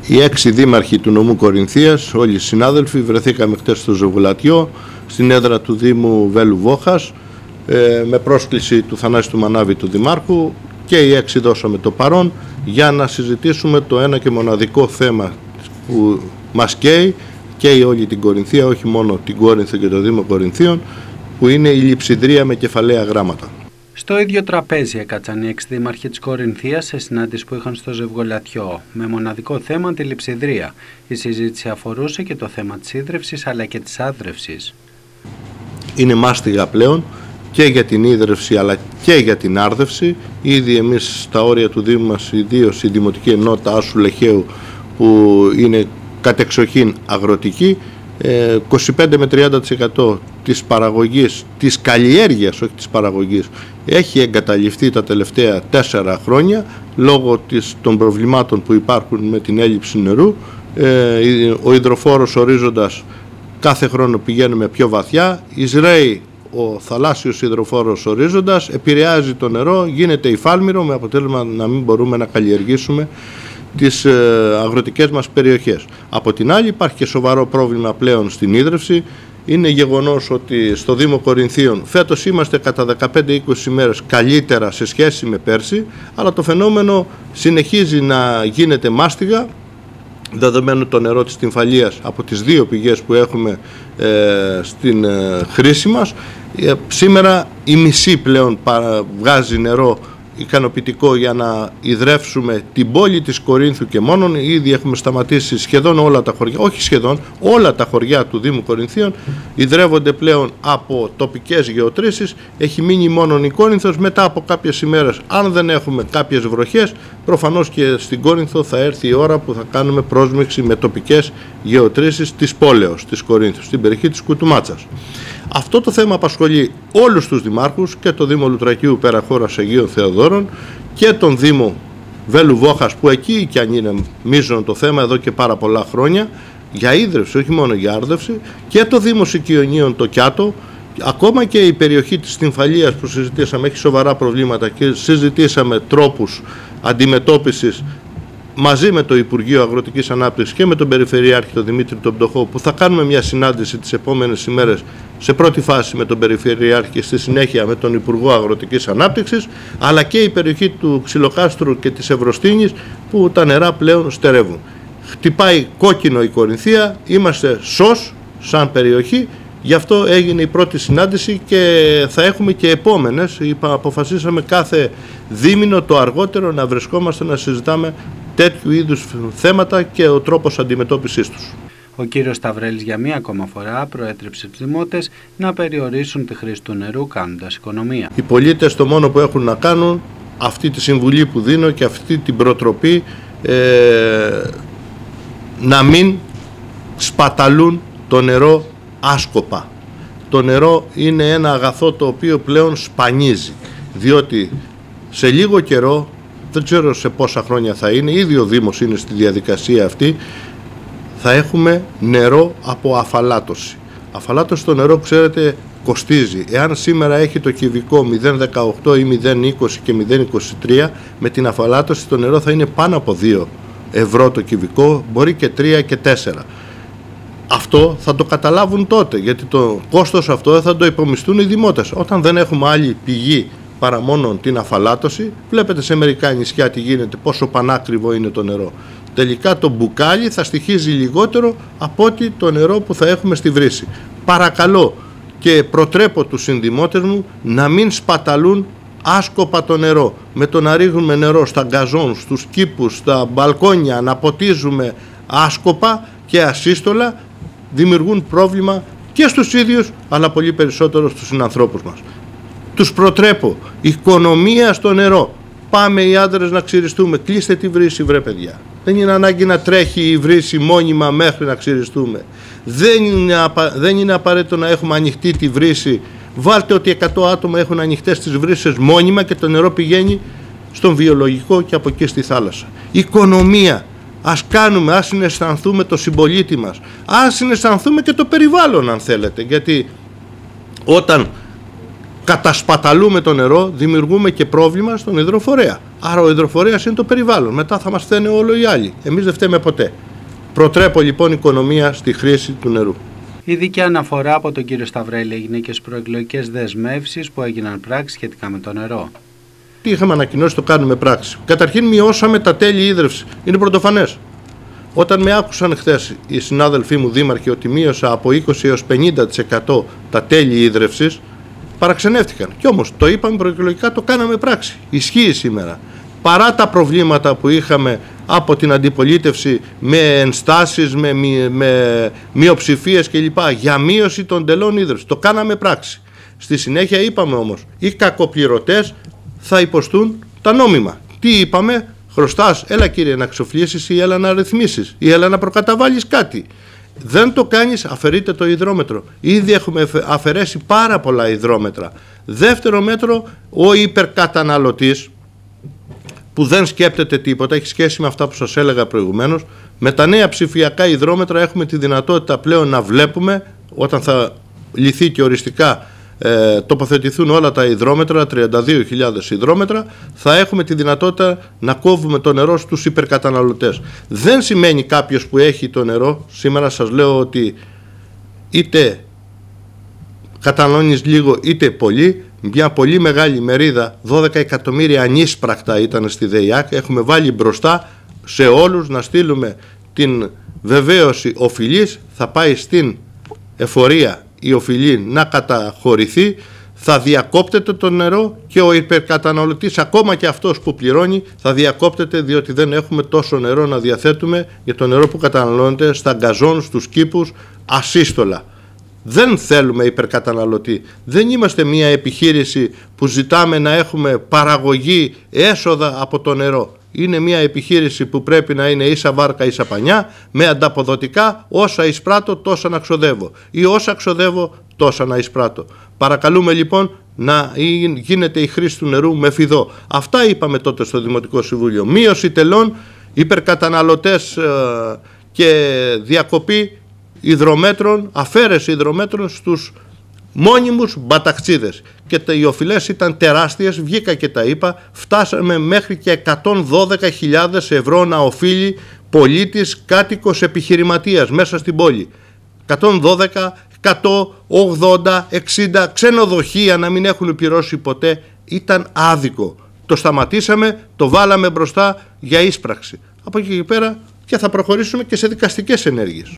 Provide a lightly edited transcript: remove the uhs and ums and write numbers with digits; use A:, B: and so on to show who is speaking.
A: Οι 6 δήμαρχοι του νομού Κορινθίας, όλοι οι συνάδελφοι, βρεθήκαμε χτες στο Ζευγολατιό, στην έδρα του Δήμου Βέλου Βόχας, με πρόσκληση του Θανάση του Μανάβη, του Δημάρχου, και οι 6 δώσαμε το παρόν για να συζητήσουμε το ένα και μοναδικό θέμα που μας καίει όλη την Κορινθία, όχι μόνο την Κόρινθο και το Δήμο Κορινθίων, που είναι η λειψιδρία με κεφαλαία γράμματα.
B: Στο ίδιο τραπέζι έκατσαν οι 6 δήμαρχοι της Κορινθίας σε συνάντηση που είχαν στο Ζευγολατιό, με μοναδικό θέμα τη λειψιδρία. Η συζήτηση αφορούσε και το θέμα της ίδρευσης αλλά και της άδρευσης. Είναι
A: μάστιγα πλέον και για την ίδρευση αλλά και για την άρδευση. Ήδη εμείς στα όρια του Δήμου μας, ιδίως η Δημοτική Ενότητα Άσου Λεχαίου, που είναι κατεξοχήν αγροτική, 25 με 30% της παραγωγής, της καλλιέργειας, όχι της παραγωγής, έχει εγκαταλειφθεί τα τελευταία 4 χρόνια λόγω των προβλημάτων που υπάρχουν με την έλλειψη νερού. Ο υδροφόρος ορίζοντας κάθε χρόνο πηγαίνουμε πιο βαθιά, εισραίει ο θαλάσσιος υδροφόρος ορίζοντας, επηρεάζει το νερό, γίνεται υφάλμηρο, με αποτέλεσμα να μην μπορούμε να καλλιεργήσουμε τις αγροτικές μας περιοχές. Από την άλλη υπάρχει και σοβαρό πρόβλημα πλέον στην ίδρυυση. Είναι γεγονός ότι στο Δήμο Κορινθίων φέτος είμαστε κατά 15-20 μέρες καλύτερα σε σχέση με πέρσι, αλλά το φαινόμενο συνεχίζει να γίνεται μάστιγα, δεδομένου το νερό της Τυμφαλίας από τις 2 πηγές που έχουμε στην χρήση μας. Σήμερα η μισή πλέον βγάζει νερό ικανοποιητικό για να ιδρεύσουμε την πόλη της Κορίνθου και μόνον. Ήδη έχουμε σταματήσει σχεδόν όλα τα χωριά, όχι σχεδόν, όλα τα χωριά του Δήμου Κορινθίων ιδρεύονται πλέον από τοπικές γεωτρήσεις. Έχει μείνει μόνον η Κόρινθος. Μετά από κάποιες ημέρες, αν δεν έχουμε κάποιες βροχές, προφανώς και στην Κόρινθο θα έρθει η ώρα που θα κάνουμε πρόσμιξη με τοπικές γεωτρήσεις της πόλεως της Κορίνθου, στην περιοχή της Κουτουμάτσας. Αυτό το θέμα απασχολεί όλους τους δημάρχους, και το Δήμο Λουτρακίου πέρα χώρας Αγίων Θεοδόρων και τον Δήμο Βέλου Βόχας, που εκεί κι αν είναι μείζον το θέμα εδώ και πάρα πολλά χρόνια, για ίδρυυση, όχι μόνο για άρδευση, και το Δήμο Σικιονίων το Κιάτο, ακόμα και η περιοχή της Τυμφαλίας που συζητήσαμε έχει σοβαρά προβλήματα και συζητήσαμε τρόπους αντιμετώπισης μαζί με το Υπουργείο Αγροτικής Ανάπτυξης και με τον Περιφερειάρχη τον Δημήτρη τον Πτωχό, που θα κάνουμε μια συνάντηση τις επόμενες ημέρες, σε πρώτη φάση με τον Περιφερειάρχη και στη συνέχεια με τον Υπουργό Αγροτικής Ανάπτυξης, αλλά και η περιοχή του Ξυλοκάστρου και της Ευρωστίνης, που τα νερά πλέον στερεύουν. Χτυπάει κόκκινο η Κορινθία, είμαστε σως σαν περιοχή, γι' αυτό έγινε η πρώτη συνάντηση και θα έχουμε και επόμενες. Αποφασίσαμε κάθε δίμηνο το αργότερο να βρισκόμαστε να συζητάμε τέτοιου είδους θέματα και ο τρόπος αντιμετώπισης τους.
B: Ο κύριος Σταυρέλης για μία ακόμα φορά προέτρεψε τους δημότες να περιορίσουν τη χρήση του νερού, κάνοντας οικονομία.
A: Οι πολίτες το μόνο που έχουν να κάνουν, αυτή τη συμβουλή που δίνω και αυτή την προτροπή, να μην σπαταλούν το νερό άσκοπα. Το νερό είναι ένα αγαθό το οποίο πλέον σπανίζει, διότι σε λίγο καιρό, δεν ξέρω σε πόσα χρόνια θα είναι, ήδη ο Δήμος είναι στη διαδικασία αυτή, θα έχουμε νερό από αφαλάτωση. Αφαλάτωση το νερό, ξέρετε, κοστίζει. Εάν σήμερα έχει το κυβικό 0,18 ή 0,20 και 0,23, με την αφαλάτωση το νερό θα είναι πάνω από 2 ευρώ το κυβικό, μπορεί και 3 και 4. Αυτό θα το καταλάβουν τότε, γιατί το κόστος αυτό θα το υπομισθούν οι δημότες. Όταν δεν έχουμε άλλη πηγή παρά μόνο την αφαλάτωση, βλέπετε σε μερικά νησιά τι γίνεται, πόσο πανάκριβο είναι το νερό. Τελικά το μπουκάλι θα στοιχίζει λιγότερο από ότι το νερό που θα έχουμε στη βρύση. Παρακαλώ και προτρέπω τους συνδημότες μου να μην σπαταλούν άσκοπα το νερό. Με το να ρίχνουμε νερό στα γκαζόν, στους κήπους, στα μπαλκόνια, να ποτίζουμε άσκοπα και ασύστολα, δημιουργούν πρόβλημα και στους ίδιους, αλλά πολύ περισσότερο στους συνανθρώπους μας. Τους προτρέπω, οικονομία στο νερό. Πάμε οι άντρες να ξυριστούμε. Κλείστε τη βρύση, βρε παιδιά. Δεν είναι ανάγκη να τρέχει η βρύση μόνιμα μέχρι να ξυριστούμε. Δεν είναι απαραίτητο να έχουμε ανοιχτή τη βρύση. Βάλτε ότι 100 άτομα έχουν ανοιχτές τις βρύσες μόνιμα και το νερό πηγαίνει στον βιολογικό και από εκεί στη θάλασσα. Οικονομία. Ας κάνουμε, ας συναισθανθούμε το συμπολίτη μας. Ας συναισθανθούμε και το περιβάλλον αν θέλετε. Γιατί όταν κατασπαταλούμε το νερό, δημιουργούμε και πρόβλημα στον υδροφορέα. Άρα ο υδροφορέας είναι το περιβάλλον. Μετά θα μας φταίνε όλο οι άλλοι. Εμείς δεν φταίμε ποτέ. Προτρέπω λοιπόν οικονομία στη χρήση του νερού.
B: Ειδική αναφορά από τον κύριο Σταυρέλη έγινε και στις προεκλογικές δεσμεύσεις που έγιναν πράξη σχετικά με το νερό.
A: Τι είχαμε ανακοινώσει, το κάνουμε πράξη. Καταρχήν, μειώσαμε τα τέλη ίδρυυσης. Είναι πρωτοφανές. Όταν με άκουσαν χθες οι συνάδελφοί μου δήμαρχοι ότι μείωσα από 20 έως 50% τα τέλη ίδρυυσης, παραξενεύτηκαν. Κι όμως το είπαμε προεκλογικά, το κάναμε πράξη. Ισχύει σήμερα. Παρά τα προβλήματα που είχαμε από την αντιπολίτευση με ενστάσεις, με μειοψηφίες κλπ. Για μείωση των τελών ίδρυυσης. Το κάναμε πράξη. Στη συνέχεια είπαμε όμως, οι κακοπληρωτές θα υποστούν τα νόμιμα. Τι είπαμε? Χρωστάς, έλα κύριε να ξοφλήσεις ή έλα να ρυθμίσεις ή έλα να προκαταβάλεις κάτι. Δεν το κάνεις, αφαιρείται το υδρόμετρο. Ήδη έχουμε αφαιρέσει πάρα πολλά υδρόμετρα. Δεύτερο μέτρο, ο υπερκαταναλωτής που δεν σκέπτεται τίποτα, έχει σχέση με αυτά που σας έλεγα προηγουμένως. Με τα νέα ψηφιακά υδρόμετρα έχουμε τη δυνατότητα πλέον να βλέπουμε, όταν θα λυθεί και οριστικά τοποθετηθούν όλα τα υδρόμετρα, 32.000 υδρόμετρα, θα έχουμε τη δυνατότητα να κόβουμε το νερό στους υπερκαταναλωτές. Δεν σημαίνει κάποιος που έχει το νερό, σήμερα σας λέω ότι είτε καταναλώνεις λίγο είτε πολύ, μια πολύ μεγάλη μερίδα, 12 εκατομμύρια ανίσπρακτα ήταν στη ΔΕΙΑΚ, έχουμε βάλει μπροστά σε όλους να στείλουμε την βεβαίωση οφειλής, θα πάει στην εφορία η οφειλή να καταχωρηθεί, θα διακόπτεται το νερό και ο υπερκαταναλωτής, ακόμα και αυτός που πληρώνει, θα διακόπτεται, διότι δεν έχουμε τόσο νερό να διαθέτουμε για το νερό που καταναλώνεται στα γκαζόν, στους κήπους, ασύστολα. Δεν θέλουμε υπερκαταναλωτή. Δεν είμαστε μια επιχείρηση που ζητάμε να έχουμε παραγωγή, έσοδα από το νερό. Είναι μια επιχείρηση που πρέπει να είναι ίσα βάρκα ίσα πανιά, με ανταποδοτικά όσα εισπράττω τόσα να ξοδεύω ή όσα ξοδεύω τόσα να εισπράττω. Παρακαλούμε λοιπόν να γίνεται η χρήση του νερού με φιδό. Αυτά είπαμε τότε στο Δημοτικό Συμβούλιο. Μείωση τελών, υπερκαταναλωτές και διακοπή υδρομέτρων, αφαίρεση υδρομέτρων στους μόνιμους μπαταχτσίδες. Και οι οφειλές ήταν τεράστιες, βγήκα και τα είπα, φτάσαμε μέχρι και 112.000 ευρώ να οφείλει πολίτης, κάτοικος, επιχειρηματίας μέσα στην πόλη. 112, 180, 60 ξενοδοχεία να μην έχουν πληρώσει ποτέ. Ήταν άδικο. Το σταματήσαμε, το βάλαμε μπροστά για ίσπραξη. Από εκεί και πέρα και θα προχωρήσουμε και σε δικαστικές ενέργειες.